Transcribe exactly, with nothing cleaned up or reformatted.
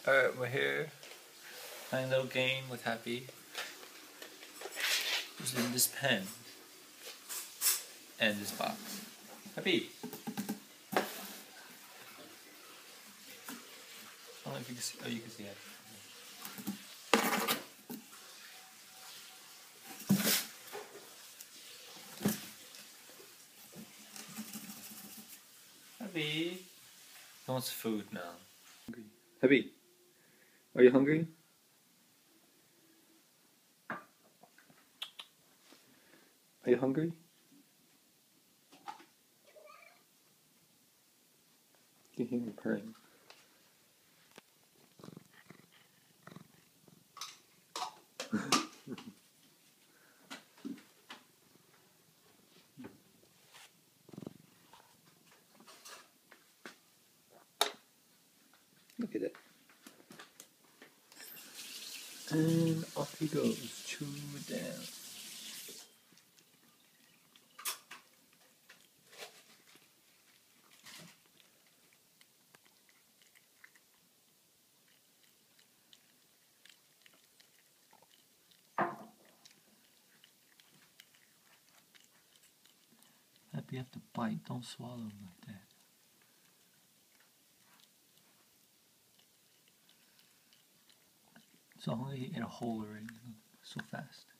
Alright, we're here playing a little game with Happy. Who's in this pen and this box. Happy! I don't know if you can see. Oh, you can see it. Happy! He wants food now. Hungry. Happy! Are you hungry? Are you hungry? You can hear him purring. Look at it. And off he goes, chew down. Happy, you have to bite, don't swallow like that. So hungry he ate a hole already, so fast.